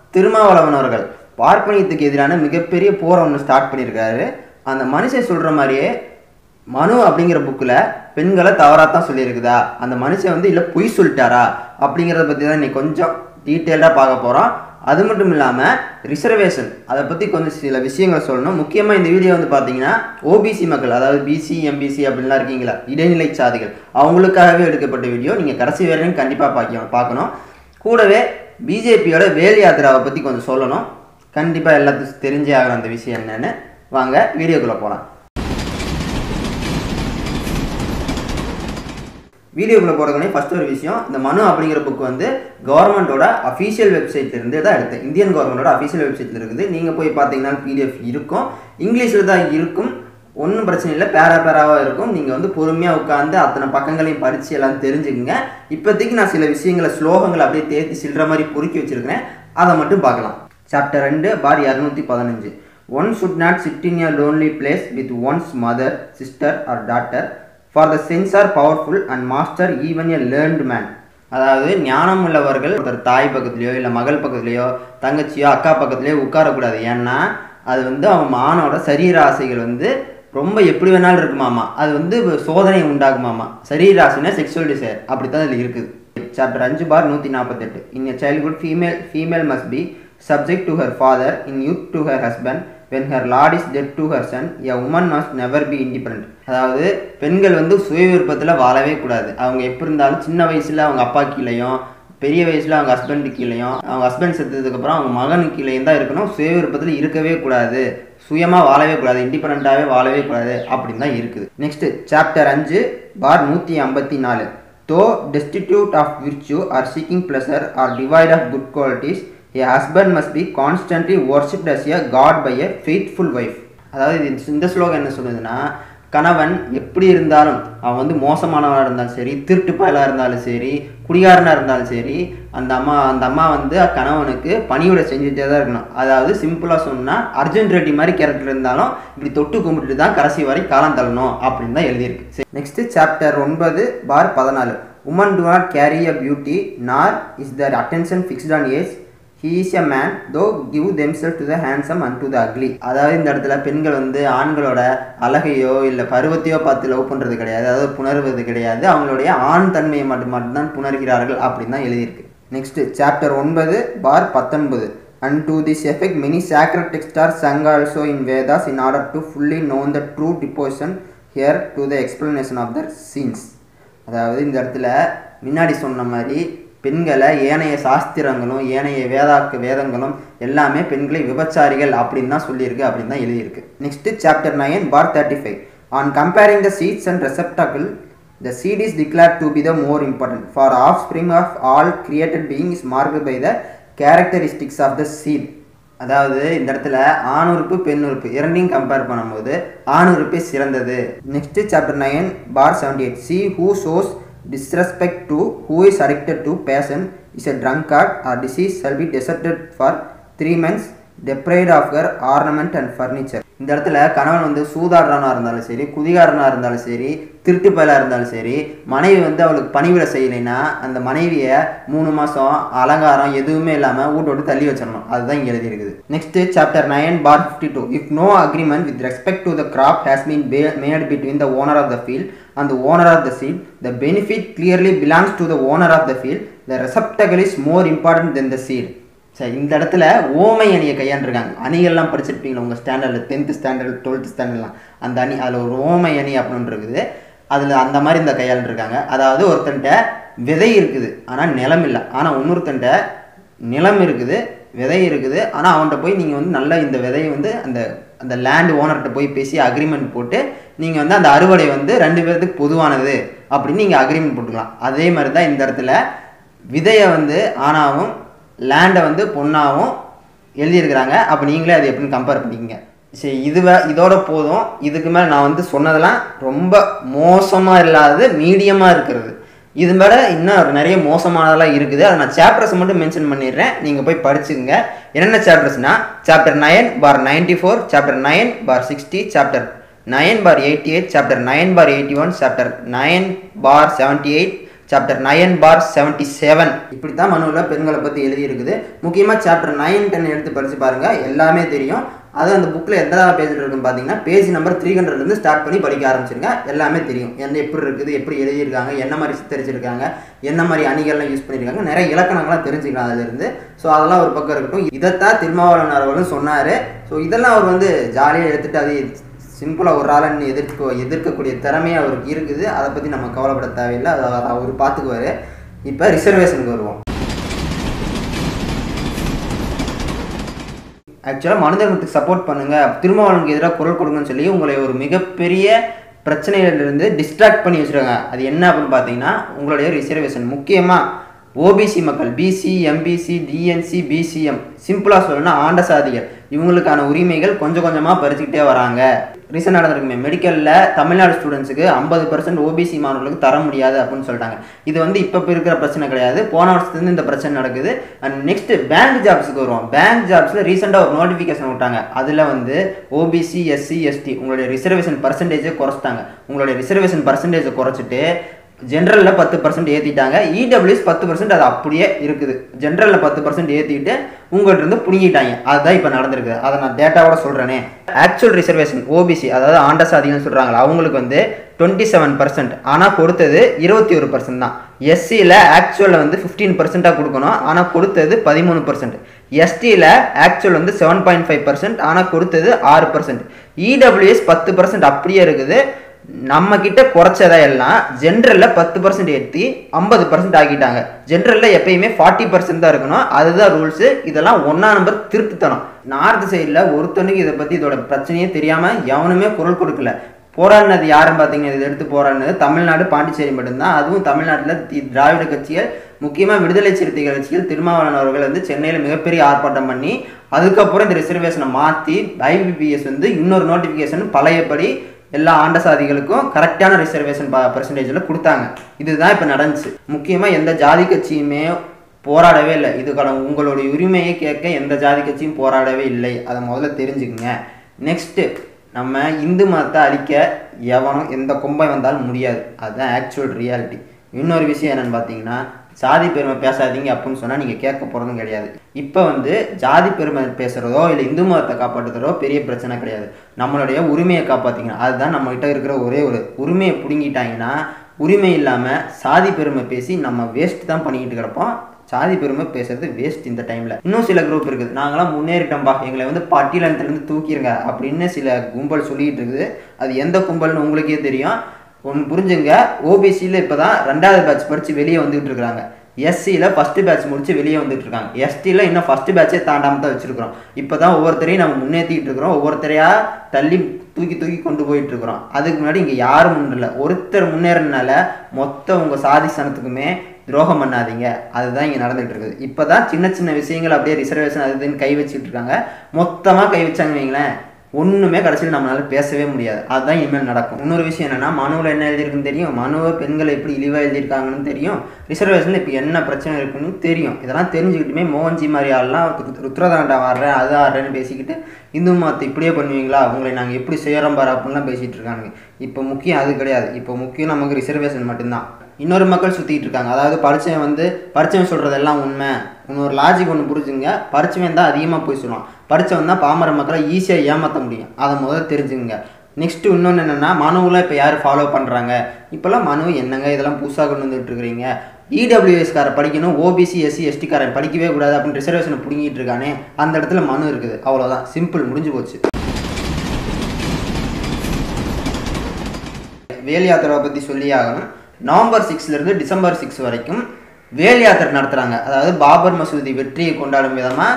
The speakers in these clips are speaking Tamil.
திருமாவளவன் அவர்கள் பார்ப்பனியத்துக்கு எதிரான மிகப்பெரிய போரை ஒன்று ஸ்டார்ட் பண்ணியிருக்காரு. அந்த மனுஷன் சொல்கிற மாதிரியே மனு அப்படிங்கிற புக்கில் பெண்களை தவறாத்தான் சொல்லியிருக்குதா, அந்த மனுஷன் வந்து இல்லை பொய் சொல்லிட்டாரா அப்படிங்கிறத பற்றி தான் இன்னைக்கு கொஞ்சம் டீட்டெயில்டாக பார்க்க போகிறோம். அது மட்டும் இல்லாமல் ரிசர்வேஷன் அதை பற்றி கொஞ்சம் சில விஷயங்கள் சொல்லணும். முக்கியமாக இந்த வீடியோ வந்து பார்த்தீங்கன்னா ஓபிசி மக்கள், அதாவது பிசி எம்பிசி அப்படின்லாம் இருக்கீங்களா, இடைநிலை சாதிகள், அவங்களுக்காகவே எடுக்கப்பட்ட வீடியோ. நீங்கள் கடைசி வரையும் கண்டிப்பாக பார்க்கணும். கூடவே பிஜேபியோட வேல் யாத்திராவை பற்றி கொஞ்சம் சொல்லணும். கண்டிப்பாக எல்லாத்துக்கும் தெரிஞ்சே ஆகிற அந்த விஷயம் என்னென்னு வாங்க வீடியோக்குள்ளே போகலாம். வீடியோக்குள்ளே போகிறதுனே ஃபஸ்ட் ஒரு விஷயம், இந்த மனு அப்படிங்கிற புக் வந்து கவர்மெண்ட்டோட அஃபீஷியல் வெப்சைட்லேருந்து தான் எடுத்தேன். இந்தியன் கவர்மெண்ட்டோட அஃபீஷியல் வெப்சைட்டில் இருக்குது. நீங்கள் போய் பார்த்தீங்கன்னா பிடிஎஃப் இருக்கும், இங்கிலீஷில் தான் இருக்கும், ஒன்றும் பிரச்சனை இல்லை, பேராவாக இருக்கும். நீங்கள் வந்து பொறுமையாக உட்காந்து அத்தனை பக்கங்களையும் படித்து எல்லாம் தெரிஞ்சுக்குங்க. இப்போதைக்கு நான் சில விஷயங்களை ஸ்லோகங்களை அப்படியே தேர்த்தி சில்ற மாதிரி பொறுக்கி வச்சுருக்கிறேன், அதை மட்டும் பார்க்கலாம். சாப்டர் 2 பார் 215. One should not sit in a lonely place with one's mother, sister or daughter, for the senses are powerful and master even a learned man. அதாவது ஞானம் உள்ளவர்கள் ஒருத்தர் தாய் பக்கத்துலையோ இல்லை மகள் பக்கத்துலையோ தங்கச்சியோ அக்கா பக்கத்துலையோ உட்காரக்கூடாது. ஏன்னா அது வந்து அவன் மானோட சரீர ஆசைகள் வந்து ரொம்ப எப்படி வேணாலும் இருக்குமாமா, அது வந்து சோதனை உண்டாகுமாமா. சரீர ஆசைனா செக்ஷுவல் டிசைர், அப்படி தான் இதில் இருக்குது. சாப்டர் 5 பார் 148. In a childhood female must be subject to her father, in youth to her husband, when her lord is dead to her son, a woman must never be independent. அதாவது பெண்கள் வந்து சுய விருப்பத்தில் வாழவே கூடாது. அவங்க எப்படி இருந்தாலும் சின்ன வயசில் அவங்க அப்பா கீழேயும், பெரிய வயசில் அவங்க ஹஸ்பண்டு கீழேயும், அவங்க ஹஸ்பண்ட் செத்ததுக்கப்புறம் அவங்க மகனுக்கு கீழேயும் தான் இருக்கணும். சுய விருப்பத்தில் இருக்கவே கூடாது, சுயமாக வாழவே கூடாது, இண்டிபெண்ட்டாகவே வாழவே கூடாது அப்படின்னு தான் இருக்குது. நெக்ஸ்ட் சாப்டர் 5 பார் 154. Though destitute of virtue or seeking pleasure or devoid of good qualities, a husband must be constantly worshipped as a god by a faithful wife. அதாவது இந்த ஸ்லோகம் என்ன சொல்லுதுன்னா, கணவன் எப்படி இருந்தாலும் அவன் வந்து மோசமானவனாக இருந்தாலும் சரி, திருட்டு பயலாக இருந்தாலும் சரி, குடிகாரனாக இருந்தாலும் சரி, அந்த அம்மா வந்து கணவனுக்கு பணியோட செஞ்சுட்டே தான் இருக்கணும். அதாவது சிம்பிளாக சொன்னால் அர்ஜுன் ரெட்டி மாதிரி கேரக்டர் இருந்தாலும் இப்படி தொட்டு கும்பிட்டு தான் கடைசி வரை காலம் தள்ளணும் அப்படின்னு தான் எழுதியிருக்கு. நெக்ஸ்ட் சாப்டர் 9 பார் 14. Women do not carry a beauty, nor is their attention fixed on age. He is a man, though give themselves to the handsome and to the ugly. அதாவது இந்த இடத்துல பெண்கள் வந்து ஆண்களோட அழகையோ இல்லை பருவத்தையோ பார்த்து லவ் பண்ணுறது கிடையாது, அதாவது புணர்வது கிடையாது, அவங்களுடைய ஆண் தன்மையை மட்டும்தான் புணர்கிறார்கள் அப்படின்னு தான் எழுதியிருக்கு. நெக்ஸ்ட் சாப்டர் 9 பார் 19. And to this effect many sacred texts are sung also in Vedas in order to fully know the true devotion here to the explanation of their sins. அதாவது இந்த இடத்துல முன்னாடி சொன்ன மாதிரி பெண்களை ஏனைய சாஸ்திரங்களும் ஏனைய வேதங்களும் எல்லாமே பெண்களை விபச்சாரிகள் அப்படின்னு தான் சொல்லியிருக்கு அப்படின்னு தான் எழுதியிருக்கு. நெக்ஸ்ட் சாப்டர் 9 பார் 35. On comparing the seeds and receptacle, the seed is declared to be the more important, for offspring of all created beings is marked by the characteristics of the seed. அதாவது இந்த இடத்துல ஆணுறுப்பு பெண்ணுறுப்பு இரண்டையும் கம்பேர் பண்ணும்போது ஆணுறுப்பே சிறந்தது. நெக்ஸ்ட் சாப்டர் 9 பார் 78. See who shows disrespect to who is addicted to passion is a drunkard, or disease shall be deserted for 3 months, deprived of her ornament and furniture. இந்த இடத்துல கணவன் வந்து சூதாடுறானா இருந்தாலும் சரி, குதிகாரனா இருந்தாலும் சரி, திருட்டு பயலா இருந்தாலும் சரி, மனைவி வந்து அவளுக்கு பணிவிட செய்யலைன்னா அந்த மனைவியை 3 மாதம் அலங்காரம் எதுவுமே இல்லாமல் வீட்டோடு தள்ளி வச்சிடணும். அதுதான் இங்கே எழுதியிருக்குது. நெக்ஸ்ட் சாப்டர் 9 பார் 52. If no agreement with respect to the crop has been made between the owner of the field and the owner of the seed, the benefit clearly belongs to the owner of the field. The receptacle is more important than the seed. சரி, இந்த இடத்துல ஓமை அணியை கையாண்டிருக்காங்க. அணிகள்லாம் படிச்சிருப்பீங்களா உங்கள் ஸ்டாண்டர்டில், 10th ஸ்டாண்டர்ட் 12th ஸ்டாண்டர்ட்லாம். அந்த அணி அதில் ஒரு ஓமை அணி அப்படின்னு இருக்குது, அதில் அந்த மாதிரி இந்த கையாண்டிருக்காங்க. அதாவது ஒருத்தன்ட்ட விதை இருக்குது ஆனால் நிலம் இல்லை, ஆனால் இன்னொருத்தன்ட்ட நிலம் இருக்குது விதை இருக்குது, ஆனால் அவன்கிட்ட போய் நீங்கள் வந்து நல்லா இந்த விதையை வந்து அந்த லேண்ட் ஓனர்கிட்ட போய் பேசி அக்ரிமெண்ட் போட்டு நீங்கள் வந்து அந்த அறுவடை வந்து 2 பேர்த்துக்கு பொதுவானது அப்படின்னு நீங்கள் அக்ரிமெண்ட் போட்டுக்கலாம். அதே மாதிரி தான் இந்த இடத்துல விதையை வந்து ஆணாவும் லேண்டை வந்து பொண்ணாகவும் எழுதியிருக்கிறாங்க. அப்போ நீங்களே அதை எப்படின்னு கம்பேர் பண்ணிக்கங்க. சரி, இதோட போதும். இதுக்கு மேலே நான் வந்து சொன்னதெல்லாம் ரொம்ப மோசமாக இல்லாதது, மீடியமாக இருக்கிறது. இது மேலே இன்னும் நிறைய மோசமானதெல்லாம் இருக்குது. அதை நான் சாப்டர்ஸ் மட்டும் மென்ஷன் பண்ணிடுறேன், நீங்கள் போய் படிச்சுங்க. என்னென்ன சாப்டர்ஸ்னால் சாப்டர் 9 பார் 94, சாப்டர் 9 பார் 60, சாப்டர் 9 பார் 88, சாப்டர் 9 பார் 81, சாப்டர் 9 பார் 78, சாப்டர் 9/77 இப்படி தான் மனுவில் பெண்களை பற்றி எழுதியிருக்குது. முக்கியமாக சாப்டர் 9, 10 எடுத்து படித்து பாருங்கள், எல்லாமே தெரியும். அது அந்த புக்கில் எத்தனை பேஜில் இருக்குன்னு பார்த்தீங்கன்னா பேஜ் நம்பர் 300 ஸ்டார்ட் பண்ணி படிக்க ஆரம்பிச்சிருங்க. எல்லாமே தெரியும், எப்படி இருக்குது, எப்படி எழுதியிருக்காங்க, என்ன மாதிரி சித்தரிச்சிருக்காங்க, என்ன மாதிரி அணிகள்லாம் யூஸ் பண்ணியிருக்காங்க, நிறைய இலக்கணங்கள்லாம் தெரிஞ்சுக்கலாம் அதிலிருந்து. ஸோ அதெல்லாம் ஒரு பக்கம் இருக்கட்டும். இதைத்தான் திருமாவளவன் அவர்களும் சொன்னார். ஸோ இதெல்லாம் அவர் வந்து ஜாலியாக எடுத்துகிட்டு அது சிம்பிளாக ஒரு ஆளன்னு எதிர்க்கக்கூடிய திறமையை அவருக்கு இருக்குது. அதை பற்றி நம்ம கவலைப்பட தேவையில்லை, அதை அவர் பார்த்துக்குவார். இப்போ ரிசர்வேஷனுக்கு வருவோம். ஆக்சுவலாக மனு தர்மத்துக்கு சப்போர்ட் பண்ணுங்கள், திருமாவளவனுக்கு எதிராக குரல் கொடுங்கன்னு சொல்லி உங்களை ஒரு மிகப்பெரிய பிரச்சனையிலிருந்து டிஸ்ட்ராக்ட் பண்ணி வச்சுருக்காங்க. அது என்ன அப்படின்னு பார்த்தீங்கன்னா உங்களுடைய ரிசர்வேஷன். முக்கியமாக ஓபிசி மக்கள், பிசி, எம்பிசி, டிஎன்சி, பிசிஎம், சிம்பிளாக சொல்லணும்னா ஆண்ட சாதிகள், இவங்களுக்கான உரிமைகள் கொஞ்சம் கொஞ்சமாக பறிச்சுக்கிட்டே வராங்க. ரீசெண்டாக நடந்திருக்குமே மெடிக்கலில் தமிழ்நாடு ஸ்டூடெண்ட்ஸுக்கு 50% ஓபிசி மாணவர்களுக்கு தர முடியாது அப்படின்னு சொல்லிட்டாங்க. இது வந்து இப்போ இருக்கிற பிரச்சனை கிடையாது, போன வருஷத்துலேருந்து இந்த பிரச்சனை நடக்குது. அண்ட் நெக்ஸ்ட் பேங்க் ஜாப்ஸுக்கு வருவோம். பேங்க் ஜாப்ஸில் ரீசெண்டாக ஒரு நோட்டிஃபிகேஷன் விட்டாங்க. அதில் வந்து ஓபிசி, எஸ்சி, எஸ்டி உங்களுடைய ரிசர்வேஷன் பர்சன்டேஜை குறைச்சிட்டாங்க. உங்களுடைய ரிசர்வேஷன் பர்சன்டேஜை குறைச்சிட்டு ஜென்ரலில் 10% ஏற்றிட்டாங்க. இடபிள்யூஎஸ் 10% அது அப்படியே இருக்குது. ஜென்ரலில் 10% ஏற்றிட்டு உங்கள்கிட்ட இருந்து பிடிங்கிட்டாங்க. அதுதான் இப்போ நடந்திருக்கு. அதை நான் டேட்டாவோட சொல்கிறேனே. ஆக்சுவல் ரிசர்வேஷன் ஓபிசி, அதாவது ஆண்ட சாதிகள்னு சொல்கிறாங்களா, அவங்களுக்கு வந்து 27%, ஆனால் கொடுத்தது 21% தான். எஸ்சியில் ஆக்சுவலில் வந்து 15% கொடுக்கணும், ஆனால் கொடுத்தது 13%. எஸ்டியில் ஆக்சுவல் வந்து 7.5%, ஆனால் கொடுத்தது 6%. இடபிள்யூஎஸ் 10% அப்படியே இருக்குது. நம்ம கிட்ட குறைச்சதா எல்லாம் ஜென்ரலில் 10% ஏற்றி 50% ஆக்கிட்டாங்க. ஜென்ரலில் எப்பயுமே 40% தான் இருக்கணும், அதுதான் ரூல்ஸு. இதெல்லாம் 1ஆம் நம்பர் திருட்டுத்தனம். நார்த் சைடில் ஒருத்தனுக்கு இதை பற்றி இதோட பிரச்சனையே தெரியாமல் எவனுமே குரல் கொடுக்கல. போராடினது யாருன்னு பார்த்தீங்கன்னா இதை எடுத்து போராடினது தமிழ்நாடு, பாண்டிச்சேரி மட்டும்தான். அதுவும் தமிழ்நாட்டில் திராவிட கட்சிகள், முக்கியமாக விடுதலை சிறுத்தைகள் கட்சிகள், திருமாவளவன் அவர்கள் வந்து சென்னையில் மிகப்பெரிய ஆர்ப்பாட்டம் பண்ணி அதுக்கப்புறம் இந்த ரிசர்வேஷனை மாற்றி ஐபிபிஎஸ் வந்து இன்னொரு நோட்டிஃபிகேஷன் பழையபடி எல்லா ஆண்ட சாதிகளுக்கும் கரெக்டான ரிசர்வேஷன் பர்சன்டேஜில் கொடுத்தாங்க. இதுதான் இப்போ நடந்துச்சு. முக்கியமாக எந்த ஜாதி கட்சியுமே போராடவே இல்லை. இதுக்கான உங்களுடைய உரிமையை கேட்க எந்த ஜாதி கட்சியும் போராடவே இல்லை. அதை முதல்ல தெரிஞ்சுக்குங்க. நெக்ஸ்ட்டு, நம்ம இந்து மதத்தை அழிக்க எவனும் எந்த கொம்பை வந்தாலும் முடியாது. அதுதான் ஆக்சுவல் ரியாலிட்டி. இன்னொரு விஷயம் என்னென்னு பார்த்தீங்கன்னா ஜாதி பெருமை பேசாதீங்க அப்படின்னு சொன்னால் நீங்கள் கேட்க போகிறதும் கிடையாது. இப்போ வந்து ஜாதி பெருமை பேசுகிறதோ இல்லை இந்து மதத்தை காப்பாற்றுறதோ பெரிய பிரச்சனை கிடையாது. நம்மளுடைய உரிமையை காப்பாற்றிங்கன்னா அதுதான் நம்மகிட்ட இருக்கிற ஒரே ஒரு உரிமையை பிடுங்கிட்டாங்கன்னா, உரிமை இல்லாமல் சாதி பெருமை பேசி நம்ம வேஸ்ட் தான் பண்ணிக்கிட்டு கிடப்போம். சாதி பெருமை பேசுறது வேஸ்ட் இந்த டைமில். இன்னும் சில குரூப் இருக்குது, நாங்களாம் முன்னேறிட்டோம்பா, எங்களை வந்து பட்டியலத்திலேருந்து தூக்கிடுங்க அப்படின்னு சில கும்பல் சொல்லிகிட்டு இருக்குது. அது எந்த கும்பல்னு உங்களுக்கே தெரியும். ஒன்று புரிஞ்சுங்க, ஓபிசியில் இப்போ தான் 2வது பேட்ச் படித்து வெளியே வந்துகிட்டு இருக்கிறாங்க. எஸ்சியில் ஃபஸ்ட்டு பேட்ச் முடித்து வெளியே வந்துட்டு இருக்காங்க. எஸ்டியில் இன்னும் ஃபஸ்ட்டு பேட்சே தாண்டாமல் தான் வச்சுருக்கிறோம். இப்போ தான் ஒவ்வொருத்தரையும் நம்ம முன்னேற்றிக்கிட்டு இருக்கிறோம், ஒவ்வொருத்தரையாக தள்ளி தூக்கி கொண்டு போயிட்டு இருக்கிறோம். அதுக்கு முன்னாடி இங்கே யாரும் முன்னேறல. ஒருத்தர் முன்னேறினால மொத்த உங்கள் சாதி சனத்துக்குமே துரோகம் பண்ணாதீங்க. அதுதான் இங்கே நடந்துகிட்டு இருக்குது. இப்போ தான் சின்ன சின்ன விஷயங்கள் அப்படியே ரிசர்வேஷன் அது இதுன்னு கை வச்சுட்டு இருக்காங்க. மொத்தமாக கை வச்சாங்க வைங்களேன், ஒன்றுமே கடைசியில் நம்மளால பேசவே முடியாது. அதுதான் இனிமேல் நடக்கும். இன்னொரு விஷயம் என்னென்னா, மனுவில் என்ன எழுதியிருக்குன்னு தெரியும், மனுவை பெண்களை எப்படி இழிவாக எழுதியிருக்காங்கன்னு தெரியும், ரிசர்வேஷனில் இப்போ என்ன பிரச்சனை இருக்குன்னு தெரியும். இதெல்லாம் தெரிஞ்சுக்கிட்டுமே மோகன்ஜி மாதிரி ஆள்லாம் ருத்ரதாண்டா ஆடுறேன் அது ஆடுறேன்னு பேசிக்கிட்டு இந்து மதத்தை இப்படியே பண்ணுவீங்களா, உங்களை நாங்கள் எப்படி செய்கிறோம் பாரு அப்படின்லாம் பேசிகிட்டு இருக்காங்க. இப்போ முக்கியம் அது கிடையாது. இப்போ முக்கியம் நமக்கு ரிசர்வேஷன் மட்டும்தான். இன்னொரு மக்கள் சுற்றிக்கிட்டு இருக்காங்க. அதாவது படித்தவன் சொல்கிறதெல்லாம் உண்மை. இன்னொரு லாஜிக் ஒன்று புரிஞ்சுங்க, படித்தவன் தான் அதிகமாக போய் சொல்லுவான், படித்தவன் தான் பாமர மக்களை ஈஸியாக ஏமாற்ற முடியும். அதை முதல்ல தெரிஞ்சுங்க. நெக்ஸ்ட்டு இன்னொன்று என்னென்னா, மனுவில் இப்போ யார் ஃபாலோ பண்ணுறாங்க? இப்போல்லாம் மனு என்னங்க இதெல்லாம் புதுசாக கொண்டு வந்துட்டு இருக்கிறீங்க, இடபிள்யூஎஸ்காரை படிக்கணும், ஓபிசி, எஸ்சி, எஸ்டிக்காரன் படிக்கவே கூடாது அப்படின்னு ரிசர்வேஷனை பிடிங்கிட்டு இருக்கானே, அந்த இடத்துல மனு இருக்குது. அவ்வளோதான், சிம்பிள், முடிஞ்சு போச்சு. வேலையாத்திராவை பற்றி சொல்லி ஆகணும். நவம்பர் 6 டிசம்பர் 6 வரைக்கும் வேல் யாத்திரை நடத்துகிறாங்க. அதாவது பாபர் மசூதி வெற்றியை கொண்டாடும் விதமாக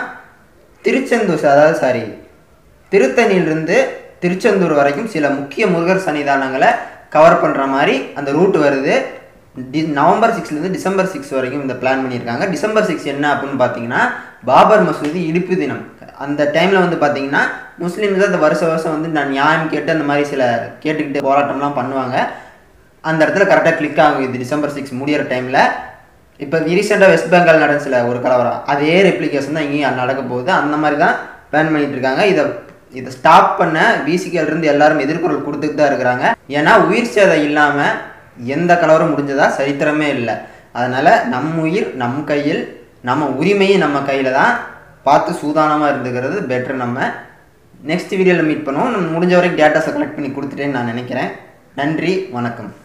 திருத்தணியிலிருந்து திருச்செந்தூர் வரைக்கும் சில முக்கிய முருகர் சன்னிதானங்களை கவர் பண்ணுற மாதிரி அந்த ரூட் வருது. நவம்பர் 6 டிசம்பர் 6 வரைக்கும் இந்த பிளான் பண்ணியிருக்காங்க. டிசம்பர் 6 என்ன அப்படின்னு பார்த்தீங்கன்னா பாபர் மசூதி இடிப்பு தினம். அந்த டைமில் வந்து பார்த்தீங்கன்னா முஸ்லீம்ஸ் அந்த வருஷம் வந்து நான் நியாயம் கேட்டு அந்த மாதிரி சில கேட்டுக்கிட்டு போராட்டம்லாம் பண்ணுவாங்க. அந்த இடத்துல கரெக்டாக கிளிக் ஆகும். இது டிசம்பர் 6 முடிகிற டைமில். இப்போ ரீசெண்டாக வெஸ்ட் பெங்கால் நடந்துச்சுல ஒரு கலவரம், அதே ரெப்ளிகேஷன் தான் இங்கேயும் நடக்க போகுது. அந்த மாதிரி தான் பிளான் பண்ணிட்டு இருக்காங்க. இதை ஸ்டாப் பண்ண விசிகேலேருந்து எல்லாரும் எதிர்குரல் கொடுத்துட்டு தான் இருக்கிறாங்க. ஏன்னா உயிர் சேதம் இல்லாமல் எந்த கலவரம் முடிஞ்சதா சரித்திரமே இல்லை. அதனால் நம் உயிர் நம் கையில், நம்ம உரிமையும் நம்ம கையில் தான். பார்த்து சூதானமாக இருந்துக்கிறது பெட்ரு. நம்ம நெக்ஸ்ட் வீடியோவில் மீட் பண்ணுவோம். நம்ம முடிஞ்ச வரைக்கும் டேட்டாஸை கலெக்ட் பண்ணி கொடுத்துட்டேன்னு நான் நினைக்கிறேன். நன்றி, வணக்கம்.